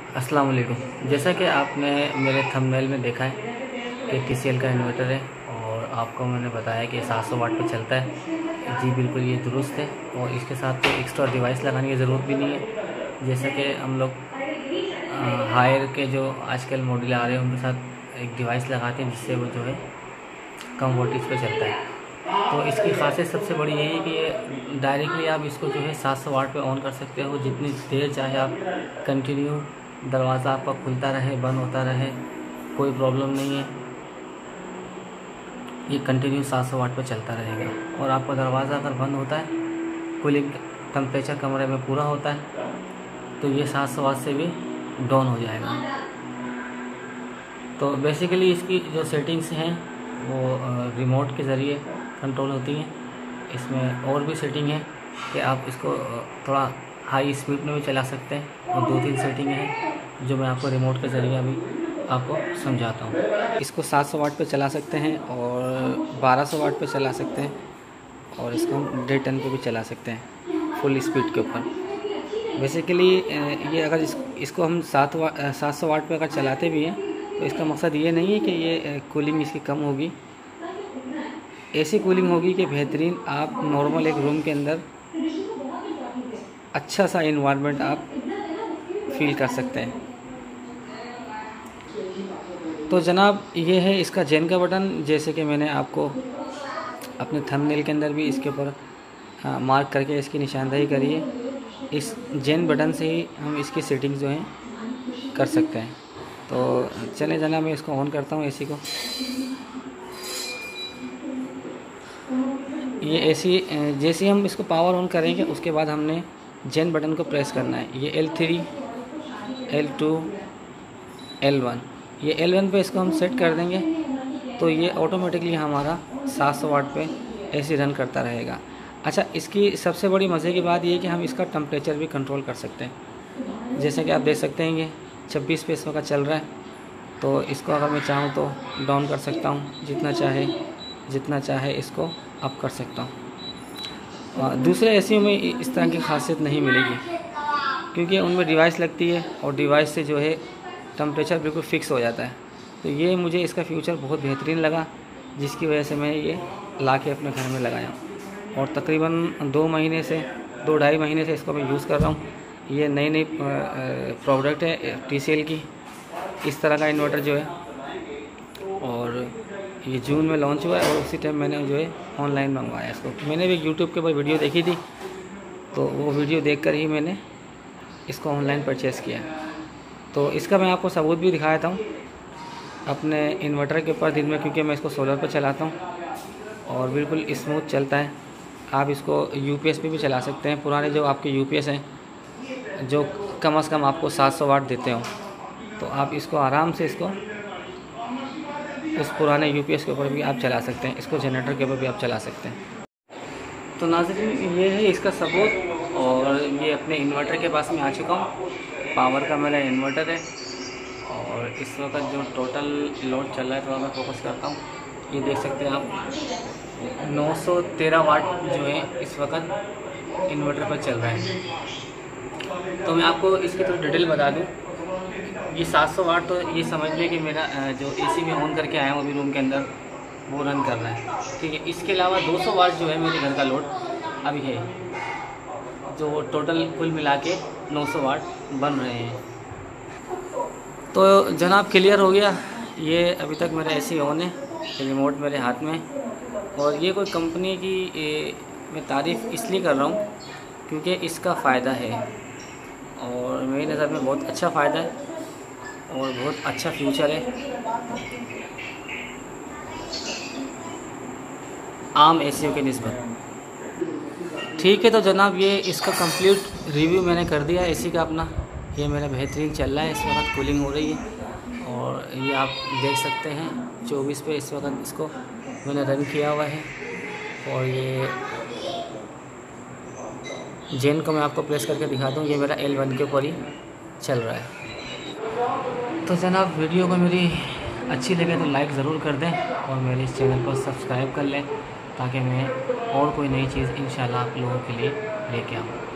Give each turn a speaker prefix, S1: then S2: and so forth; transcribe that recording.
S1: अस्सलाम वालेकुम। जैसा कि आपने मेरे थंबनेल में देखा है कि TCL का इन्वर्टर है और आपको मैंने बताया कि 700 वाट पे चलता है। जी बिल्कुल, ये दुरुस्त है और इसके साथ कोई एक्स्ट्रा डिवाइस लगाने की ज़रूरत भी नहीं है। जैसे कि हम लोग हायर के जो आजकल मॉडल आ रहे हैं उनके साथ एक डिवाइस लगाते हैं जिससे वो जो है कम वोल्टेज पे चलता है। तो इसकी खासियत सबसे बड़ी यही है कि ये डायरेक्टली आप इसको जो है 700 वाट पे ऑन कर सकते हो। जितनी देर चाहे आप कंटिन्यू दरवाज़ा आपका खुलता रहे, बंद होता रहे, कोई प्रॉब्लम नहीं है। ये कंटिन्यू 700 वाट पे चलता रहेगा। और आपका दरवाज़ा अगर बंद होता है, कूलिंग टेम्परेचर कमरे में पूरा होता है, तो ये 700 वाट से भी डाउन हो जाएगा। तो बेसिकली इसकी जो सेटिंग्स हैं वो रिमोट के ज़रिए कंट्रोल होती हैं। इसमें और भी सेटिंग है कि आप इसको थोड़ा हाई स्पीड में भी चला सकते हैं और 2-3 सेटिंग हैं जो मैं आपको रिमोट के ज़रिए अभी आपको समझाता हूँ। इसको 700 वाट पे चला सकते हैं और 1200 वाट पे चला सकते हैं और इसको हम 1.5 टन पे भी चला सकते हैं फुल स्पीड के ऊपर। बेसिकली ये अगर इसको हम 700 वाट पे अगर चलाते भी हैं तो इसका मकसद ये नहीं है कि ये कूलिंग इसकी कम होगी। ऐसी कूलिंग होगी कि बेहतरीन आप नॉर्मल एक रूम के अंदर अच्छा सा इन्वायरमेंट आप फील कर सकते हैं। तो जनाब ये है इसका जेन का बटन, जैसे कि मैंने आपको अपने थंबनेल के अंदर भी इसके ऊपर मार्क करके इसकी निशानदेही करी है। इस जेन बटन से ही हम इसकी सेटिंग जो है कर सकते हैं। तो चले जनाब मैं इसको ऑन करता हूँ एसी को। ये एसी जैसे हम इसको पावर ऑन करेंगे उसके बाद हमने जेन बटन को प्रेस करना है। ये L3, L2, L1, ये L1 पे इसको हम सेट कर देंगे तो ये ऑटोमेटिकली हमारा 700 वाट पे एसी रन करता रहेगा। अच्छा, इसकी सबसे बड़ी मज़े की बात ये है कि हम इसका टेम्परेचर भी कंट्रोल कर सकते हैं। जैसे कि आप देख सकते हैं ये 26 पे इस वक्त चल रहा है, तो इसको अगर मैं चाहूँ तो डाउन कर सकता हूँ, जितना चाहे इसको अप कर सकता हूँ। दूसरे एसीओ में इस तरह की खासियत नहीं मिलेगी क्योंकि उनमें डिवाइस लगती है और डिवाइस से जो है टेम्परेचर बिल्कुल ढिक्स हो जाता है। तो ये मुझे इसका फ्यूचर बहुत बेहतरीन लगा, जिसकी वजह से मैं ये ला के अपने घर में लगाया और तकरीबन 2-2.5 महीने से इसको मैं यूज़ कर रहा हूँ। ये नई प्रोडक्ट है TCL की, इस तरह का इन्वर्टर जो है, और ये जून में लॉन्च हुआ है और उसी टाइम मैंने जो है ऑनलाइन मंगवाया इसको। मैंने भी यूट्यूब के ऊपर वीडियो देखी थी, तो वो वीडियो देखकर ही मैंने इसको ऑनलाइन परचेज़ किया। तो इसका मैं आपको सबूत भी दिखाया था अपने इन्वर्टर के ऊपर दिन में, क्योंकि मैं इसको सोलर पर चलाता हूँ और बिल्कुल स्मूथ चलता है। आप इसको UPS पे भी चला सकते हैं। पुराने जो आपके UPS हैं जो कम से कम आपको 700 वाट देते हो, तो आप इसको आराम से इसको उस पुराने UPS के ऊपर भी आप चला सकते हैं, इसको जनरेटर के ऊपर भी आप चला सकते हैं। तो नाज़रीन ये है इसका सबूत, और ये अपने इन्वर्टर के पास में आ चुका हूँ। पावर का मेरा इन्वर्टर है और इस वक्त जो टोटल लोड चल रहा है, थोड़ा मैं फोकस करता हूँ, ये देख सकते हैं आप 913 वाट जो है इस वक्त इन्वर्टर पर चल रहा है। तो मैं आपको इसकी थोड़ी डिटेल बता दूँ। ये 700 वाट तो ये समझ लें कि मेरा जो एसी में ऑन करके आया हूँ अभी रूम के अंदर, वो रन कर रहा है, ठीक है। इसके अलावा 200 वाट जो है मेरे घर का लोड अभी है, जो टोटल कुल मिला के 900 वाट बन रहे हैं। तो जनाब क्लियर हो गया। ये अभी तक मेरा एसी ऑन है, रिमोट मेरे हाथ में, और ये कोई कंपनी की मैं तारीफ़ इसलिए कर रहा हूँ क्योंकि इसका फ़ायदा है और मेरी नज़र में बहुत अच्छा फ़ायदा है और बहुत अच्छा फ्यूचर है आम एसीओ के निस्बत। ठीक है, तो जनाब ये इसका कंप्लीट रिव्यू मैंने कर दिया एसी का अपना। ये मेरा बेहतरीन चल रहा है, इस वक्त कूलिंग हो रही है और ये आप देख सकते हैं 24 पे इस वक्त इसको मैंने रन किया हुआ है। और ये जेन को मैं आपको प्रेस करके दिखा दूँ, ये मेरा L1 के ऊपर ही चल रहा है। तो जनाब वीडियो को मेरी अच्छी लगे तो लाइक ज़रूर कर दें और मेरे इस चैनल को सब्सक्राइब कर लें ताकि मैं और कोई नई चीज़ इंशाल्लाह आप लोगों के लिए लेके आऊँ।